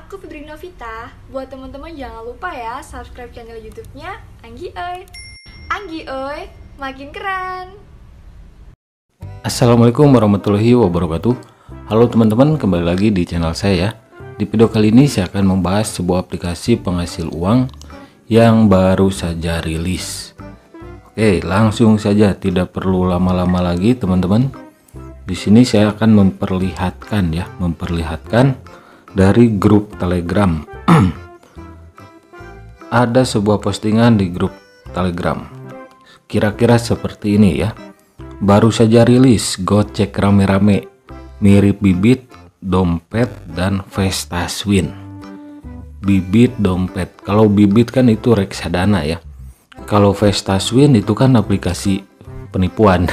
aku Fitri Novita. Buat teman-teman jangan lupa ya subscribe channel YouTube-nya Anggi Oi. Anggi Oi, makin keren. Assalamualaikum warahmatullahi wabarakatuh. Halo teman-teman, kembali lagi di channel saya ya. Di video kali ini saya akan membahas sebuah aplikasi penghasil uang yang baru saja rilis. Oke, langsung saja, tidak perlu lama-lama lagi teman-teman. Di sini saya akan memperlihatkan dari grup Telegram. Ada sebuah postingan di grup Telegram. Kira-kira seperti ini ya. Baru saja rilis, gocek rame-rame. Mirip Bibit, dompet, dan Vestaswin. Bibit, dompet. Kalau Bibit kan itu reksadana ya. Kalau Vestaswin itu kan aplikasi penipuan.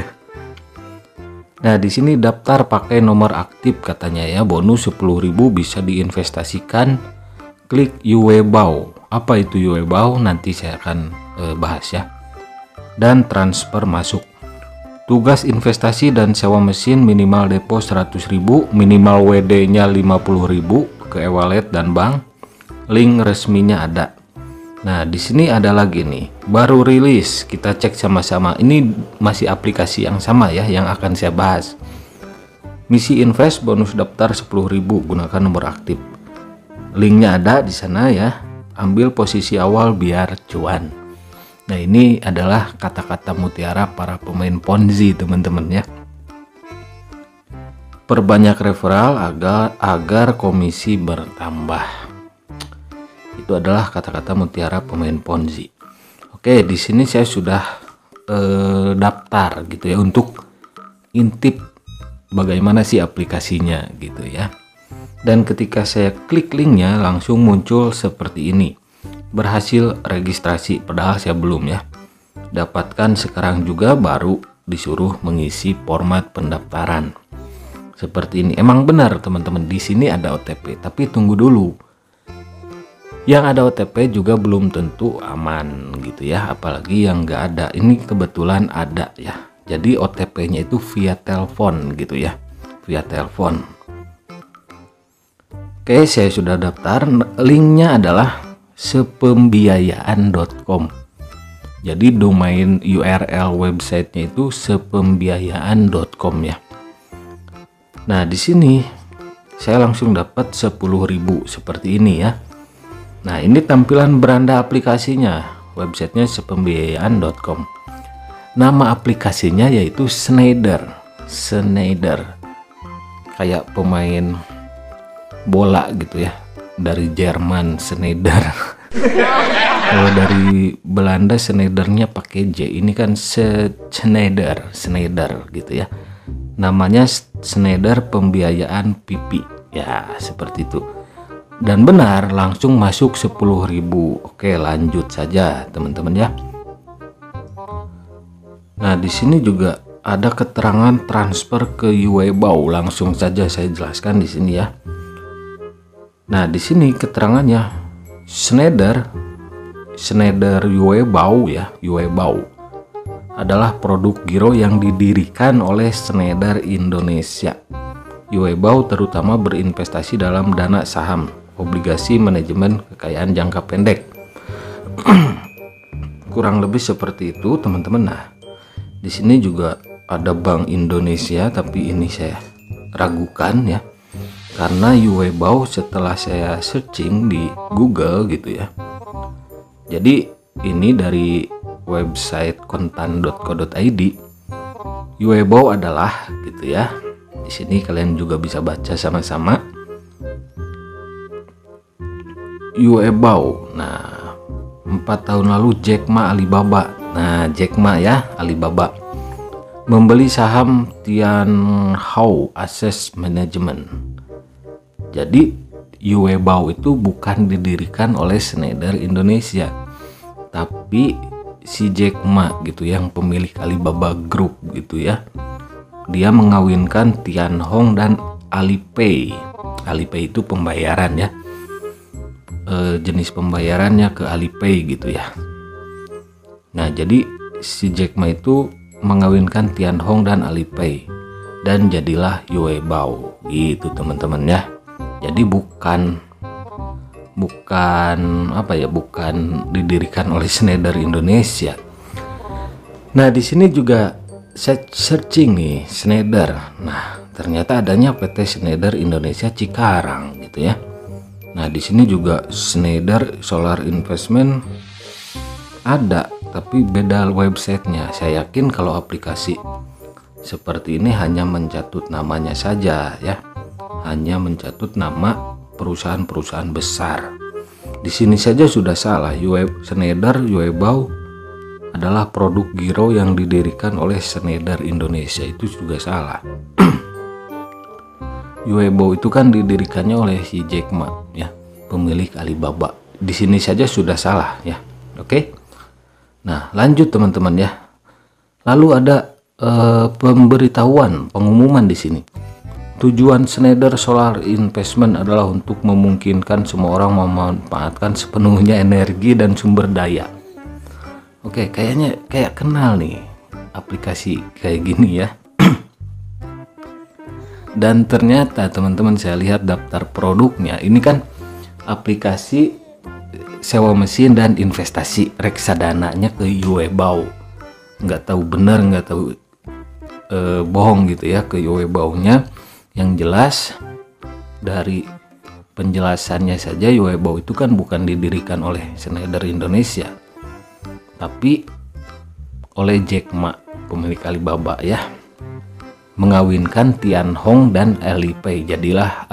Nah, di sini daftar pakai nomor aktif katanya ya, bonus 10.000 bisa diinvestasikan. Klik Yuebao. Apa itu Yuebao? Nanti saya akan bahas ya. Dan transfer masuk. Tugas investasi dan sewa mesin, minimal depo 100.000, minimal WD-nya 50.000 ke e-wallet dan bank. Link resminya ada. Nah, di sini ada lagi nih, baru rilis. Kita cek sama-sama. Ini masih aplikasi yang sama ya, yang akan saya bahas. Misi invest bonus daftar 10.000, gunakan nomor aktif. Linknya ada di sana ya. Ambil posisi awal biar cuan. Nah, ini adalah kata-kata mutiara para pemain Ponzi teman-teman ya. Perbanyak referral agar komisi bertambah. Itu adalah kata-kata mutiara pemain Ponzi. Oke, di sini saya sudah daftar gitu ya untuk intip bagaimana sih aplikasinya gitu ya. Dan ketika saya klik linknya langsung muncul seperti ini. Berhasil registrasi, padahal saya belum ya. Dapatkan sekarang juga, baru disuruh mengisi format pendaftaran. Seperti ini. Emang benar teman-teman, di sini ada OTP, tapi tunggu dulu. Yang ada OTP juga belum tentu aman gitu ya, apalagi yang nggak ada. Ini kebetulan ada ya. Jadi OTP-nya itu via telepon gitu ya, via telepon. Oke, saya sudah daftar. Linknya adalah sepembiayaan.com. Jadi domain URL websitenya itu sepembiayaan.com ya. Nah, di sini saya langsung dapat 10.000 seperti ini ya. Nah, ini tampilan beranda aplikasinya, websitenya sepembiayaan.com. Nama aplikasinya yaitu Schneider. Kayak pemain bola gitu ya, dari Jerman Schneider. Kalau dari Belanda Schneidernya pakai J, ini kan Schneider gitu ya. Namanya Schneider Pembiayaan Pipi ya, seperti itu. Dan benar, langsung masuk 10.000. Oke, lanjut saja teman-teman ya. Nah, di sini juga ada keterangan transfer ke Yuebao. Langsung saja saya jelaskan di sini ya. Nah, di sini keterangannya Schneider Yuebao ya. Yuebao adalah produk giro yang didirikan oleh Schneider Indonesia. Yuebao terutama berinvestasi dalam dana saham, obligasi, manajemen kekayaan jangka pendek. Kurang lebih seperti itu teman-teman. Nah, di sini juga ada Bank Indonesia, tapi ini saya ragukan ya, karena Yuebao setelah saya searching di Google gitu ya. Jadi ini dari website kontan.co.id. Yuebao adalah gitu ya. Di sini kalian juga bisa baca sama-sama. Yuebao. Nah, 4 tahun lalu Jack Ma Alibaba. Nah, Jack Ma ya, Alibaba membeli saham Tianhao Asset Management. Jadi Yuebao itu bukan didirikan oleh Schneider Indonesia, tapi si Jack Ma gitu yang pemilik Alibaba Group gitu ya. Dia mengawinkan Tianhong dan Alipay. Alipay itu pembayaran ya. Jenis pembayarannya ke Alipay gitu ya. Nah, jadi si Jack Ma itu mengawinkan Tianhong dan Alipay dan jadilah Yuebao gitu teman-teman ya. Jadi bukan bukan didirikan oleh Schneider Indonesia. Nah, di sini juga saya searching nih Schneider. Nah, ternyata adanya PT Schneider Indonesia Cikarang gitu ya. Nah, di sini juga Schneider Solar Investment ada, tapi beda websitenya. Saya yakin kalau aplikasi seperti ini hanya mencatut namanya saja ya, hanya mencatut nama perusahaan-perusahaan besar. Di sini saja sudah salah. Schneider Yuebao adalah produk giro yang didirikan oleh Schneider Indonesia, itu juga salah. Yuebao itu kan didirikannya oleh si Jack Ma ya, pemilik Alibaba. Di sini saja sudah salah ya. Oke. Nah, lanjut teman-teman ya. Lalu ada pengumuman di sini. Tujuan Schneider Solar Investment adalah untuk memungkinkan semua orang memanfaatkan sepenuhnya energi dan sumber daya. Oke, kayak kenal nih aplikasi kayak gini ya. Dan ternyata teman-teman, saya lihat daftar produknya. Ini kan aplikasi sewa mesin dan investasi, reksadananya ke Yuebao. Nggak tahu benar, nggak tahu bohong gitu ya ke Yuebao-nya. Yang jelas dari penjelasannya saja, Yuebao itu kan bukan didirikan oleh Schneider Indonesia, tapi oleh Jack Ma, pemilik Alibaba ya, mengawinkan Tian Hong dan Alipay, jadilah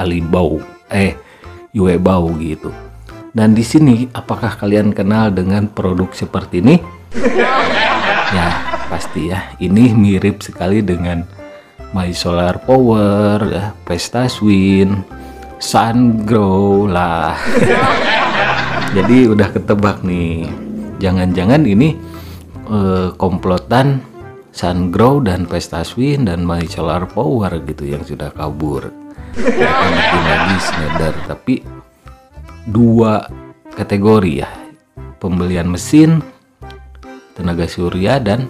Yuebao gitu. Dan di sini apakah kalian kenal dengan produk seperti ini? Ya pasti ya, ini mirip sekali dengan My Solar Power ya, Vestaswin, Sungrow lah. Jadi udah ketebak nih, jangan-jangan ini komplotan Sungrow dan Vestaswin dan My Solar Power gitu yang sudah kabur. Bikin lagi Schneider, tapi dua kategori ya, pembelian mesin, tenaga surya, dan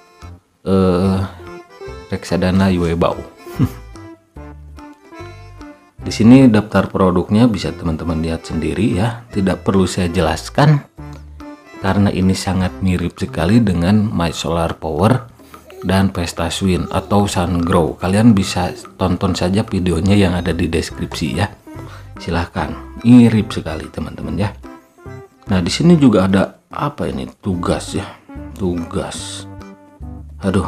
reksadana Yuebao. Di sini daftar produknya bisa teman-teman lihat sendiri ya, tidak perlu saya jelaskan karena ini sangat mirip sekali dengan My Solar Power dan Vestaswin atau Sungrow. Kalian bisa tonton saja videonya yang ada di deskripsi ya. Silahkan, mirip sekali teman-teman ya. Nah, di sini juga ada apa ini? Tugas ya. Tugas. Aduh.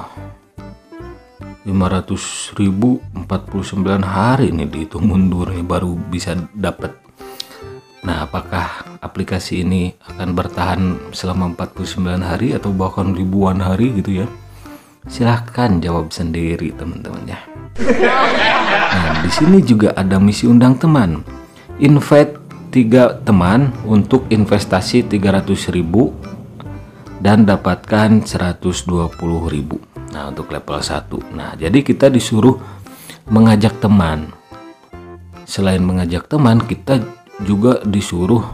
500.049 hari ini dihitung mundurnya baru bisa dapat. Nah, apakah aplikasi ini akan bertahan selama 49 hari atau bahkan ribuan hari gitu ya? Silahkan jawab sendiri teman-teman ya. Nah, di sini juga ada misi undang teman. Invite 3 teman untuk investasi 300.000 dan dapatkan 120.000. Nah, untuk level 1. Nah, jadi kita disuruh mengajak teman. Selain mengajak teman, kita juga disuruh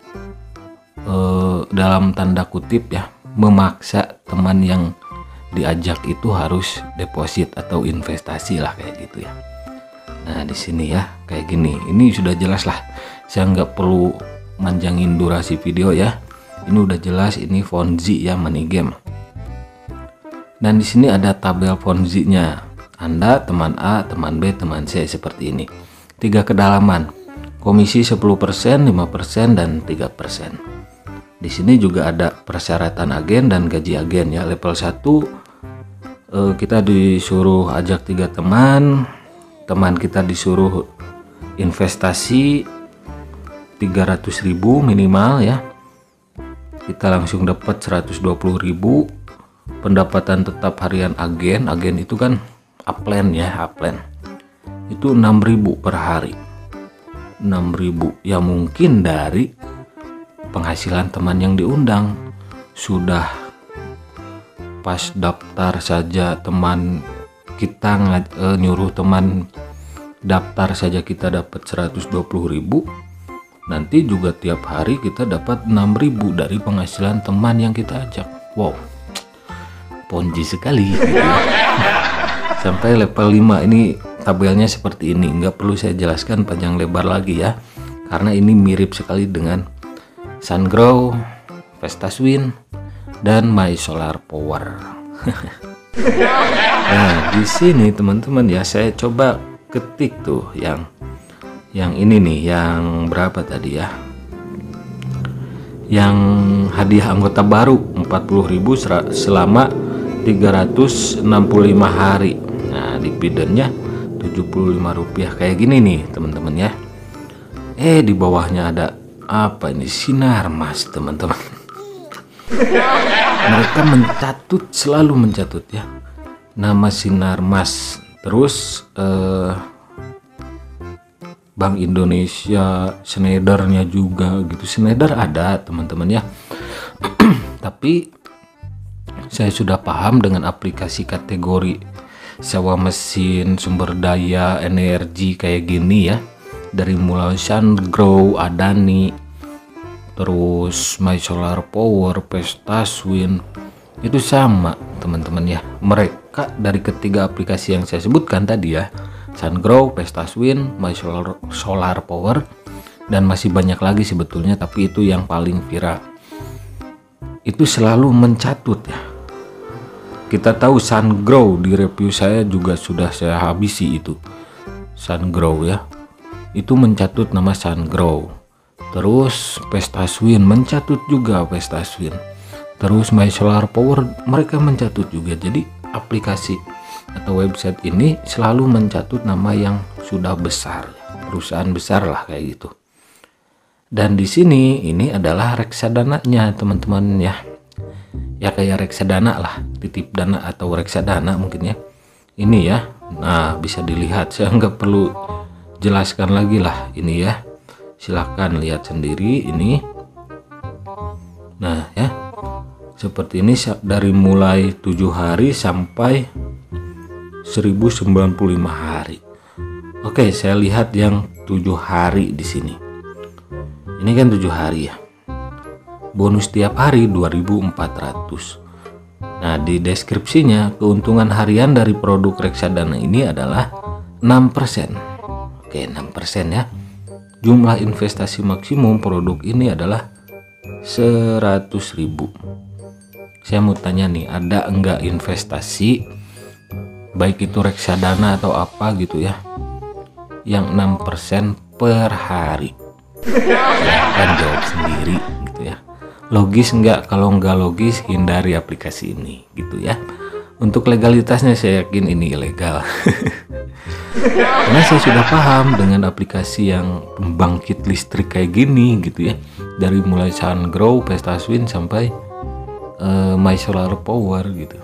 dalam tanda kutip ya, memaksa teman yang diajak itu harus deposit atau investasi lah kayak gitu ya. Nah, di sini ya kayak gini. Ini sudah jelas lah. Saya nggak perlu manjangin durasi video ya. Ini udah jelas, ini Ponzi ya, money game. Dan di sini ada tabel Ponzi-nya. Anda teman A, teman B, teman C seperti ini. 3 kedalaman. Komisi 10%, 5% dan 3%. Di sini juga ada persyaratan agen dan gaji agen ya. Level 1 kita disuruh ajak 3 teman. Teman kita disuruh investasi 300.000 minimal ya. Kita langsung dapat 120.000. Pendapatan tetap harian agen itu kan upline ya, upline itu 6.000 per hari. 6.000 ya, mungkin dari penghasilan teman yang diundang. Sudah pas daftar saja teman kita nyuruh teman daftar saja kita dapat 120.000. Nanti juga tiap hari kita dapat 6.000 dari penghasilan teman yang kita ajak. Wow, Ponzi sekali gitu ya. Sampai level 5 ini tabelnya seperti ini, nggak perlu saya jelaskan panjang lebar lagi ya, karena ini mirip sekali dengan Sungrow, Vestaswin, dan My Solar Power. Nah, di sini teman-teman ya, saya coba ketik tuh yang ini nih, yang berapa tadi ya? Yang hadiah anggota baru 40.000 selama 365 hari. Nah, dividennya Rp75 kayak gini nih teman-teman ya. Di bawahnya ada apa ini? Sinarmas teman-teman. Mereka mencatut, selalu mencatut ya, nama Sinarmas. Terus Bank Indonesia, Schneidernya juga gitu. Schneider ada teman-teman ya. Tapi saya sudah paham dengan aplikasi kategori sewa mesin, sumber daya, energi kayak gini ya. Dari mulai Sungrow, Adani, terus My Solar Power, Vestaswin, itu sama teman-teman ya. Mereka dari ketiga aplikasi yang saya sebutkan tadi ya, Sungrow, Vestaswin, My Solar Power, dan masih banyak lagi sebetulnya, tapi itu yang paling viral. Itu selalu mencatut ya. Kita tahu Sungrow, di review saya juga sudah saya habisi itu. Sungrow ya, itu mencatut nama Sungrow. Terus Vestaswin mencatut juga Vestaswin. Terus My Solar Power mereka mencatut juga. Jadi aplikasi atau website ini selalu mencatut nama yang sudah besar, perusahaan besar lah kayak gitu. Dan di sini ini adalah reksadananya teman-teman ya. Ya kayak reksadana lah, titip dana atau reksadana mungkin ya. Ini ya. Nah, bisa dilihat, saya nggak perlu jelaskan lagi lah ini ya. Silahkan lihat sendiri ini. Nah ya, seperti ini dari mulai 7 hari sampai 1095 hari. Oke, saya lihat yang 7 hari di sini. Ini kan 7 hari ya. Bonus tiap hari 2.400. Nah, di deskripsinya keuntungan harian dari produk reksadana ini adalah 6%. Oke, 6% ya. Jumlah investasi maksimum produk ini adalah 100.000. Saya mau tanya nih, ada enggak investasi baik itu reksadana atau apa gitu ya yang 6% per hari? Silahkan jawab sendiri gitu ya. Logis enggak? Kalau enggak logis, hindari aplikasi ini gitu ya. Untuk legalitasnya saya yakin ini ilegal. Karena saya sudah paham dengan aplikasi yang pembangkit listrik kayak gini gitu ya. Dari mulai Sungrow, Vestaswin sampai My Solar Power gitu.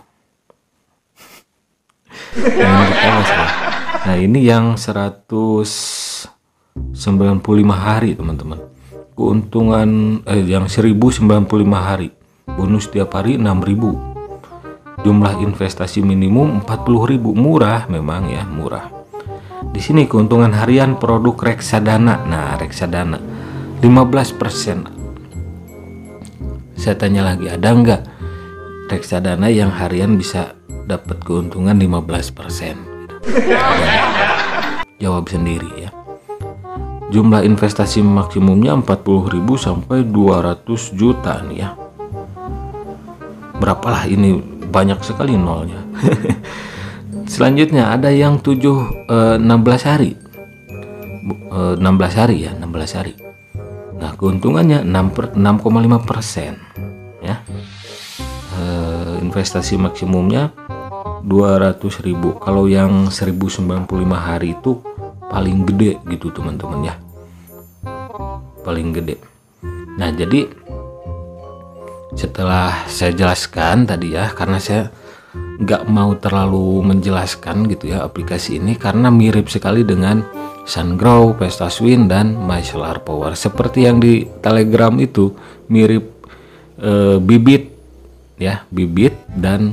Nah, ini yang 195 hari teman-teman. Keuntungan yang 1095 hari. Bonus tiap hari 6.000. Jumlah investasi minimum 40.000. Murah memang ya, murah. Di sini keuntungan harian produk reksadana. Nah, reksadana 15%. Saya tanya lagi, ada enggak reksadana yang harian bisa dapat keuntungan 15%? Jawab sendiri ya. Jumlah investasi maksimumnya 40.000 sampai 200 juta nih ya. Berapalah ini, banyak sekali nolnya. Selanjutnya ada yang 16 hari. 16 hari ya, 16 hari. Nah, keuntungannya 6,5% ya. Investasi maksimumnya 200.000. Kalau yang 1095 hari itu paling gede gitu teman-teman ya. Paling gede. Nah, jadi setelah saya jelaskan tadi ya, karena saya nggak mau terlalu menjelaskan gitu ya aplikasi ini, karena mirip sekali dengan Sungrow, Vestaswin, dan My Solar Power. Seperti yang di Telegram itu mirip Bibit ya, Bibit dan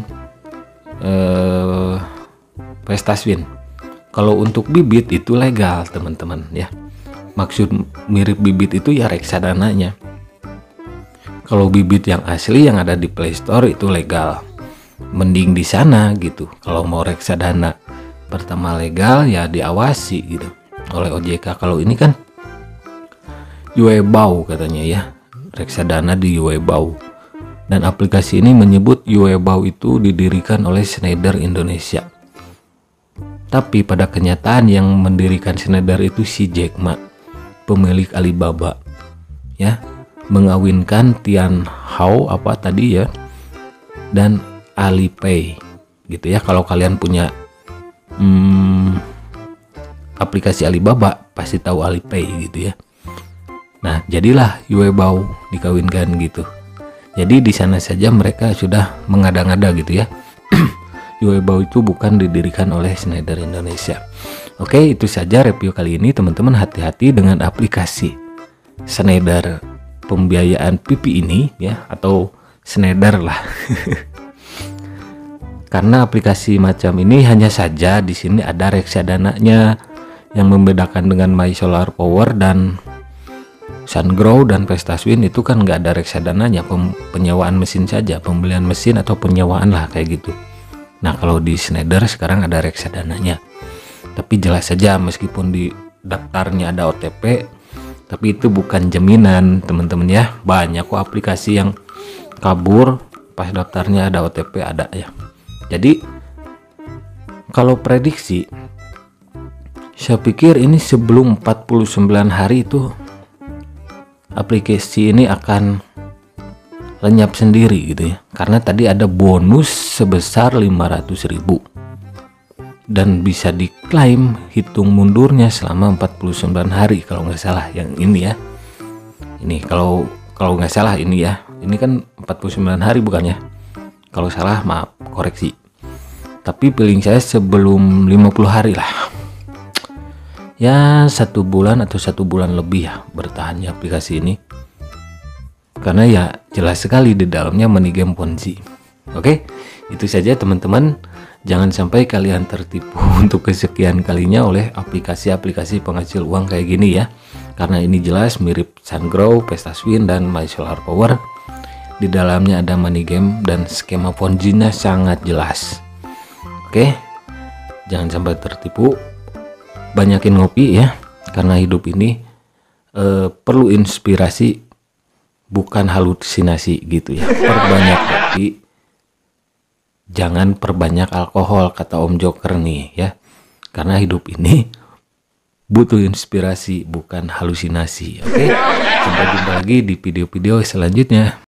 Vestaswin. Kalau untuk Bibit itu legal teman-teman ya. Maksud mirip Bibit itu ya reksadananya. Kalau Bibit yang asli yang ada di Play Store itu legal. Mending di sana gitu. Kalau mau reksadana pertama legal ya diawasi gitu oleh OJK. Kalau ini kan Yuebao katanya ya, reksadana di Yuebao. Dan aplikasi ini menyebut Yuebao itu didirikan oleh Schneider Indonesia. Tapi pada kenyataan yang mendirikan Schneider itu si Jack Ma, pemilik Alibaba, ya, mengawinkan Tian Hao apa tadi ya, dan Alipay gitu ya. Kalau kalian punya aplikasi Alibaba pasti tahu Alipay gitu ya. Nah, jadilah Yuebao dikawinkan gitu. Jadi di sana saja mereka sudah mengada-ngada gitu ya. Yuebao itu bukan didirikan oleh Schneider Indonesia. Oke, itu saja review kali ini teman-teman. Hati-hati dengan aplikasi Schneider pembiayaan pipi ini ya, atau Schneider lah. Karena aplikasi macam ini hanya saja di sini ada reksadananya. Yang membedakan dengan My Solar Power dan Sungrow dan Vestaswin itu kan nggak ada reksadananya, penyewaan mesin saja, pembelian mesin atau penyewaan lah kayak gitu. Nah, kalau di Schneider sekarang ada reksadananya. Tapi jelas saja meskipun di daftarnya ada OTP, tapi itu bukan jaminan teman-teman ya. Banyak kok aplikasi yang kabur pas daftarnya ada OTP ada ya. Jadi kalau prediksi, saya pikir ini sebelum 49 hari itu aplikasi ini akan lenyap sendiri gitu ya. Karena tadi ada bonus sebesar 500.000 dan bisa diklaim hitung mundurnya selama 49 hari kalau nggak salah yang ini ya. Ini kalau nggak salah ini ya. Ini kan 49 hari bukannya. Kalau salah maaf koreksi. Tapi feeling saya sebelum 50 hari lah. Ya 1 bulan atau 1 bulan lebih ya bertahannya aplikasi ini. Karena ya jelas sekali di dalamnya money game Ponzi. Oke, itu saja teman-teman. Jangan sampai kalian tertipu untuk kesekian kalinya oleh aplikasi-aplikasi penghasil uang kayak gini ya. Karena ini jelas mirip Sungrow, Vestaswin, dan My Solar Power. Di dalamnya ada money game dan skema Ponzi-nya sangat jelas. Oke, jangan sampai tertipu. Banyakin ngopi ya, karena hidup ini perlu inspirasi bukan halusinasi gitu ya. Perbanyak kopi, jangan perbanyak alkohol kata Om Joker nih ya. Karena hidup ini butuh inspirasi bukan halusinasi. Oke, sampai jumpa lagi di video-video selanjutnya.